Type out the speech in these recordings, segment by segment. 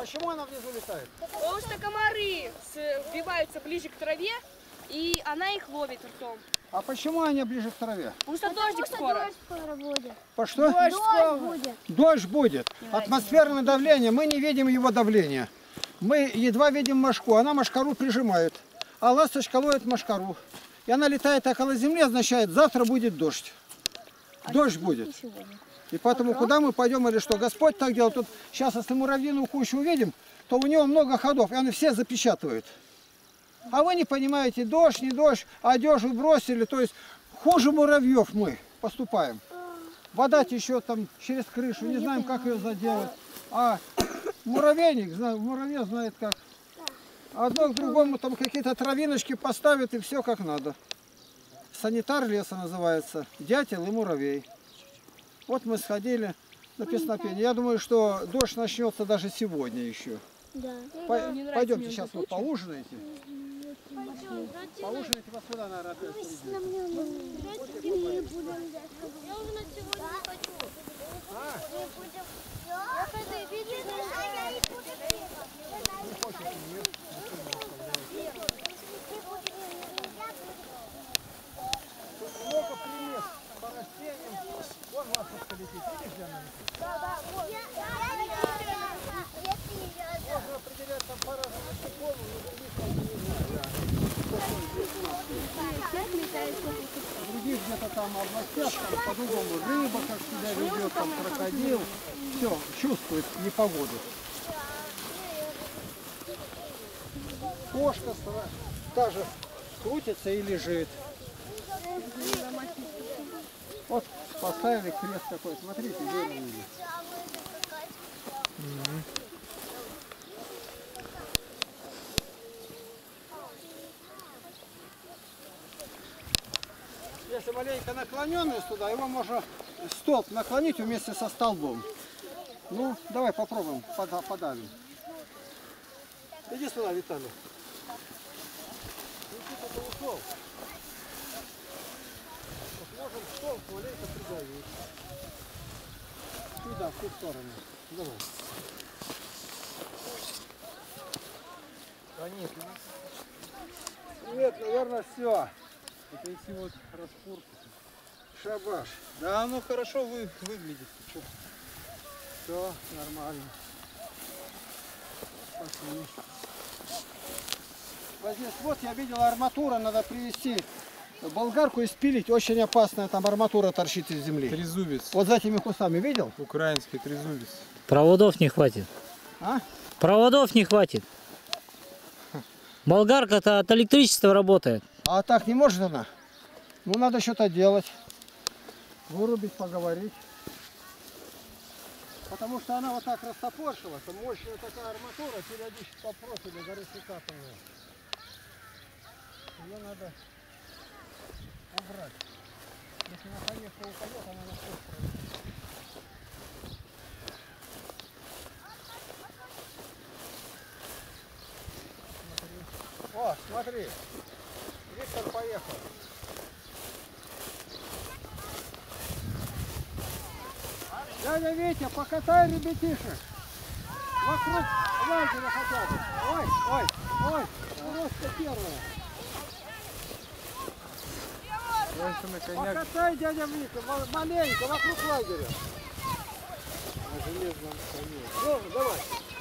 почему она внизу летает? Потому что комары вбиваются ближе к траве, и она их ловит ртом. А почему они ближе к траве? Потому что дождик скоро. Дождь скоро будет. По что? Дождь будет. Дождь будет. Атмосферное давление, мы не видим его давления. Мы едва видим мошку, она мошкару прижимает. А ласточка ловит мошкару. И она летает около земли, означает, завтра будет дождь. Дождь будет. И поэтому куда мы пойдем или что? Господь так делал. Тут сейчас, если муравьиную кучу увидим, то у него много ходов, и они все запечатывают. А вы не понимаете, дождь, не дождь, одежду бросили. То есть хуже муравьев мы поступаем. Вода течет там через крышу, не знаем, как ее заделать. А муравейник, муравей знает как. Одно к другому там какие-то травиночки поставят, и все как надо. Санитар леса называется. Дятел и муравей. Вот мы сходили на песнопение. Я думаю, что дождь начнется даже сегодня еще. Да. Пойдемте, сейчас вы поужинаете. Поужинаете, вас сюда, наверное, опять приведут. Я ужинать сегодня не хочу. Я хочу видеть, а я не буду. Много примет по растениям. Вон ласточка летит. Видишь, где она летит? Да, вот. Можно определять там по разному насекомым, но других где-то там областях, там по-другому рыба, как себя ведет, там крокодил. Все, чувствует непогоду. Кошка даже крутится и лежит. Вот поставили крест такой, смотрите, дерево. Если маленько наклоненный сюда, его можно столб наклонить вместе со столбом. Ну, давай попробуем, подавим. Иди сюда, Виталий. Никита-то ушел. Вот можем столб маленько придавить. Сюда, в ту сторону. Давай. А нет, нет, наверное, все. Это если вот распорку. Шабаш. Да, оно хорошо выглядит. Все нормально. Спасибо. Вот здесь вот я видел арматура, надо привезти болгарку и спилить. Очень опасная там арматура торчит из земли. Трезубец. Вот за этими кустами видел? Украинский трезубец. Проводов не хватит. А? Проводов не хватит. Болгарка-то от электричества работает. А так не может она? Ну надо что-то делать. Вырубить, поговорить. Потому что она вот так растопоршилась, а мощная такая арматура, периодически по профилю горы выкатывает. Ее надо убрать. Если на конечно упадет, она на все пройдет. О, смотри, Виктор поехал. Дядя Витя, покатай ребятишек. Вокруг лагеря хотя бы. Ой, ой, ой, просто первая. Покатай, дядя Витя, маленько, вокруг лагеря. На железном коне. Ну, давай.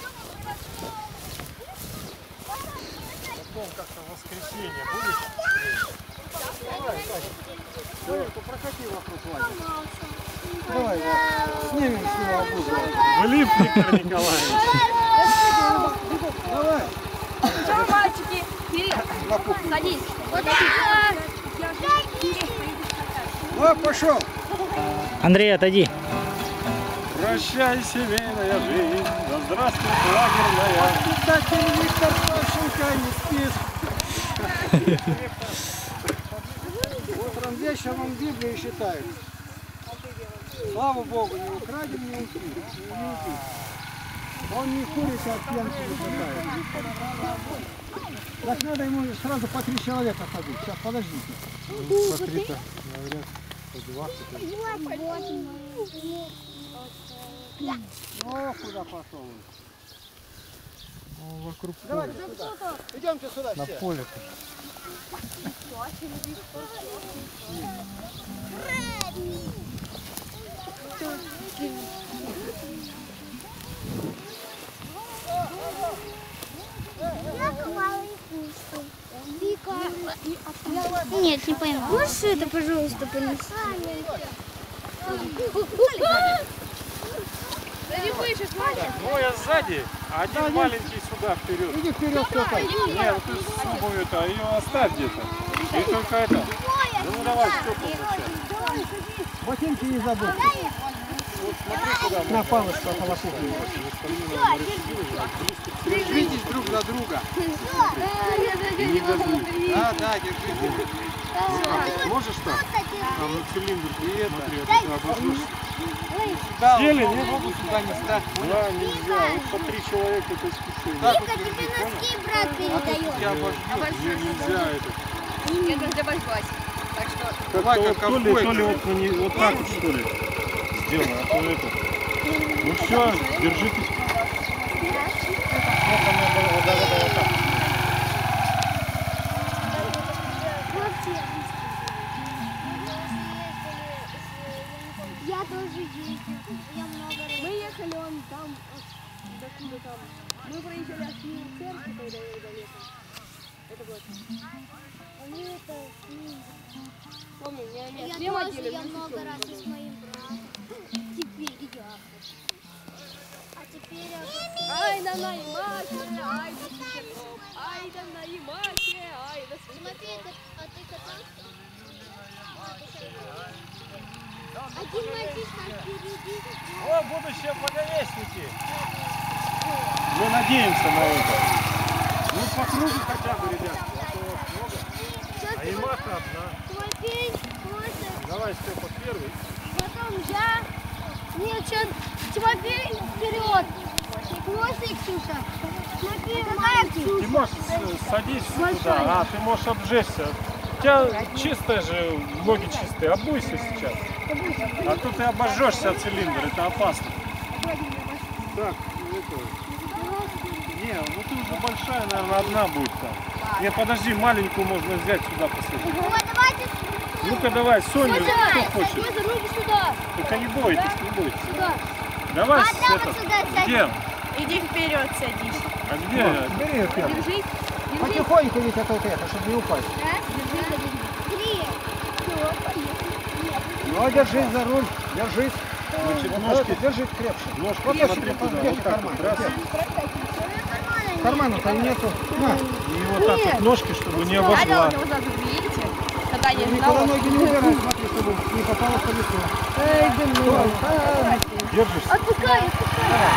Потом как-то в воскресенье будет? Давай, давай. Прокати вокруг лагеря. Давай, да. Снимем с него обузу. Влип, Виктор Николаевич. Давай. Что, мальчики? Вперед. Садись. О, пошел. Андрей, отойди. Прощай, семейная жизнь, да здравствуй, лагерная. Воспитатель Виктор Савченко не спит. Утром вечером он Библию считает. Слава Богу, не украдем, не убить. Он не курит, а пьянки не хватает. Так надо ему сразу по 3 человека ходить. Сейчас, подождите. Ну, смотри-то, говорят, по 20. О, куда пошел он? Ну, вокруг Давайте поля. сюда. Идемте сюда На все. поле. Нет, не пойму. Можешь это, пожалуйста, понести? Да не выше, смотри. Двое сзади, а один маленький сюда вперед. Иди вперед кто-то. Нет, ты сумму это, ее оставь где-то. И только это. Ну давай, что получается? Ботинки не забудь. Вот смотри куда мы. На палочку полосу. Держитесь друг за друга. Не газуй. Да, держитесь. Можешь так? Там на цилиндр. И это. Смотри, а ты обожжешься. Да, Сели, я не могу сюда не стать. Да, нельзя. Вот по 3 человека это искушение. Да, Вика, тебе носки брат передает. я обожду. Нельзя это. Я даже обожглась. Так что... Давай, Как-то как вот то ли ковбой. вот, вот так вот что ли сделай, а то это. Ну все, держитесь. Вот она, вот так. Я тоже ездил. Я много раз. Мы ехали он там, докуда там. Мы проезжали от Нью церкви, когда я летом. Это было. Они это с ним. Помню, меня Я слева тоже, делили, я мы много сестрой раз и с ехали. моим братом. Теперь я. А теперь я... Ай да на Ямахе, ай да Сусеков, ай да на Ямахе, ай да Смотри, Сусеков. а ты катался? Один мальчишка впереди. О, будущие благовестники. Мы надеемся на это. Ну по кругу хотя бы, ребят. А то вас много. А Ямаха одна. Тимофей, Кося, Давай, Степа, первый. потом я. Нет, сейчас Тимофей вперед. Кося и Ксюша. Тимофей маленький. Ты можешь садись туда. А, ты можешь обжечься. У тебя чистые же, ноги чистые. Обуйся сейчас. А то ты обожжешься от цилиндра, это опасно. Так, это... Не, ну ты уже большая, наверное, одна будет там. Не, подожди, маленькую можно взять сюда посадить. Вот, давайте. Ну-ка давай, Соню, кто хочет? Кося, руки сюда. Только не бойтесь, не бойтесь. Сюда. Давай, Одна это, вот сюда сядь. где? Иди вперед, садись. А где? Бери ее первый. Держись. Потихоньку ведь от это, чтобы не упасть. Раз, три. Все, поехали. Ну, держись за руль, держись. Значит, Вот ножки, это, держись крепче. ножки Вот смотри если туда, где вот так карман? вот, раз. Где? Кармана-то нету. На. И вот так вот ножки, чтобы не обожгла. Алена вот так вот, видите? Когда не Никуда ноги не убирай, смотри, чтобы не попало в колесо. Держишься. Отпускай, отпускай.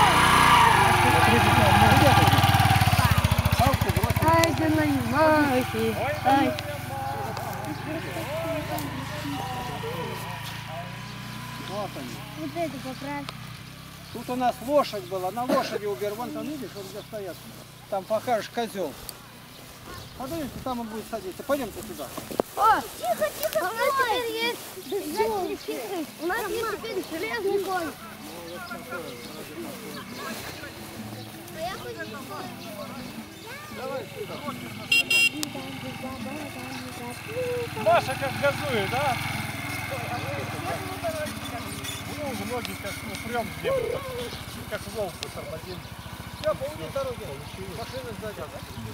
Ай, да на Ямахе. Ай. Вот они. Вот это поправь. Тут у нас лошадь была, на лошади убер. Вон там, видишь, вот где стоят. Там покажешь козел. Подойдемте, там он будет садиться. Пойдемте туда. Тихо, тихо, у нас теперь есть у нас есть теперь железный конь. А я хочу Маша как газует, да? Ну, ноги как упрем в землю. Как волк тормозим. Все, по улице дороги. Машина сзади.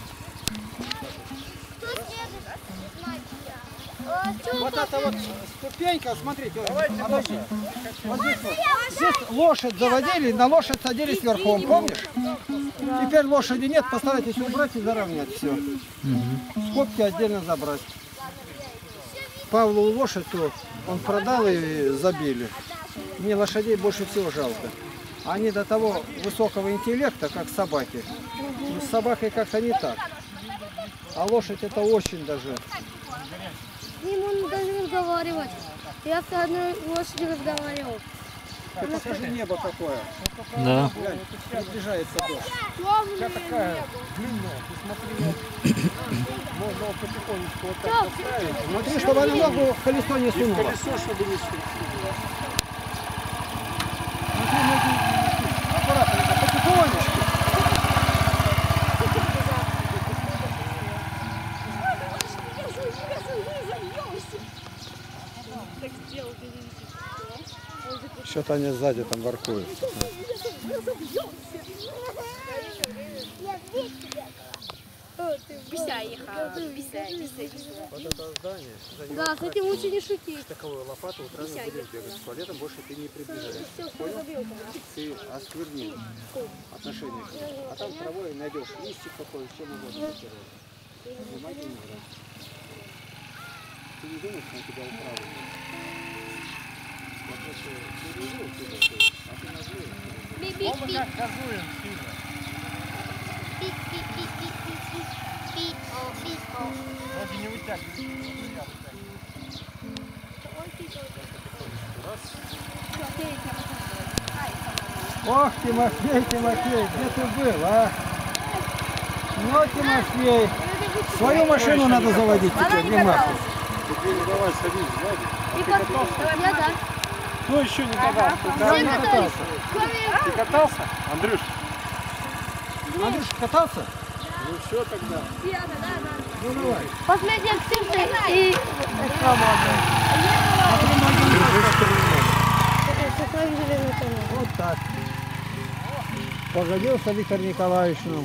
Кто снежит? Вот это вот ступенька, смотрите. Давайте, она Маша. вот здесь вот. Здесь лошадь заводили, на лошадь садились верхом, помнишь? Теперь лошади нет, постарайтесь убрать и заровнять все. Скобки отдельно забрать. Павлу лошадь-то он продал и забили. Мне лошадей больше всего жалко. Они до того высокого интеллекта, как собаки. Но с собакой как-то не так. А лошадь это очень даже. С ним он даже разговаривать. Я с одной лошадью разговаривал. Ты покажи небо какое. Да. Глянь, приближается дождь. Вся такая длинная, ты смотри, можно вот потихонечку вот так поставить. Смотри, чтобы она ногу в колесо не И в сунула. колесо, чтобы не стрясло. Смотри, ноги не несут. Аккуратненько, потихонечку. Вот они сзади там воркуют. Вот это здание. Да, с этим лучше не шутить. Таковую лопату вот раз будешь бегать. С туалетом больше ты не приближаешься. Ты осквернил отношения. А там травой найдешь листик какой, чем угодно. Внимательно играть. Ты не думаешь, что на тебя управлено? Я просто ты не видел тебя, а ты нажмешь. Он как газуем сильно. Вроде не вытягивает. Ох, Тимофей, Тимофей, где ты был, а? Ну, Тимофей, свою машину надо заводить теперь, не махай. Теперь давай садись сзади. А ты катался? Я да. Кто еще не катался? Я не катался. Ты катался? Андрюш? Андрюш, катался? Ну все тогда. Ну давай. Последняя птица и... Вот так. Погодился Виктор Николаевич. Ну.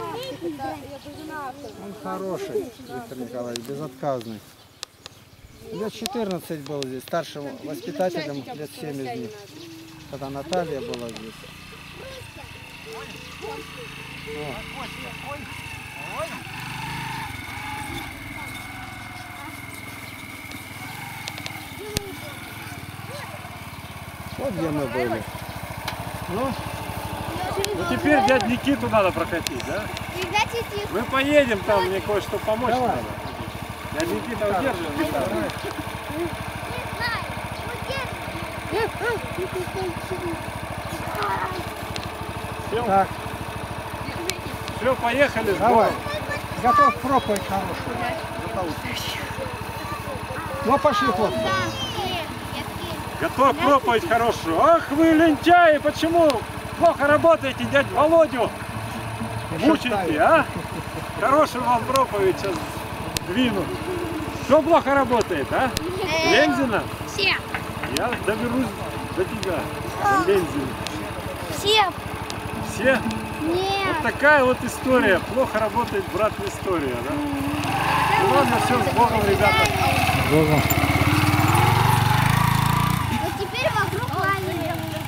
Он хороший, Виктор Николаевич, безотказный. Лет 14 был здесь, старшим воспитателем, лет 7 из них. Когда Наталья была здесь. Вот где мы были. Ну теперь дядь Никиту надо прокатить, да? Мы поедем, там мне кое-что помочь Давай. надо. Дядь Никита удерживает. Так, Все, поехали. с давай. Богом. Готов проповедь хорошую. Ну пошли, хлопцы. Готов проповедь хорошую. Ах вы лентяи, почему плохо работаете, дядь Володю? Мучаете, а? Хорошую вам проповедь сейчас двину. Кто плохо работает, а? Лензина? Все. Я доберусь до тебя, до Лензина. Все. Все? Нет. Вот такая вот история. Плохо работает брат История, да? Ну ладно, все, с Богом, ребята. Богом. Вот теперь вокруг лазили.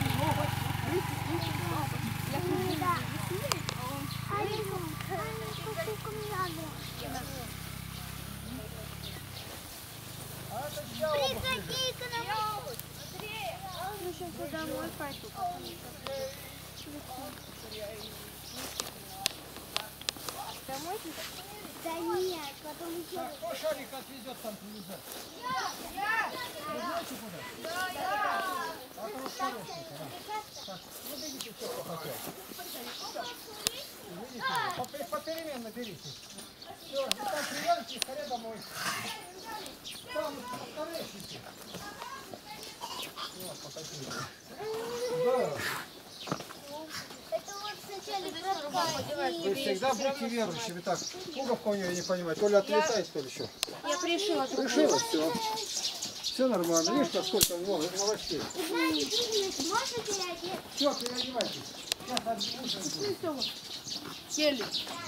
Приходи к нам. Мы сейчас домой пойду. Домой? Да нет, потом еще. Кто шарик отвезет, там привезет? Попеременно берите. Все, вы там привяжете, скорее домой. Там оставляйте. Вот, потопили. Да. Это вот сначала Вы всегда будьте верующими. Так, пуговка у нее, я не понимаю, то ли отлетает, то ли еще. Я пришила. Пришила, все. Все нормально. Видишь, как сколько много новостей. Можно переодеться? Все, переодевайтесь. Сейчас ужин будет. Сели.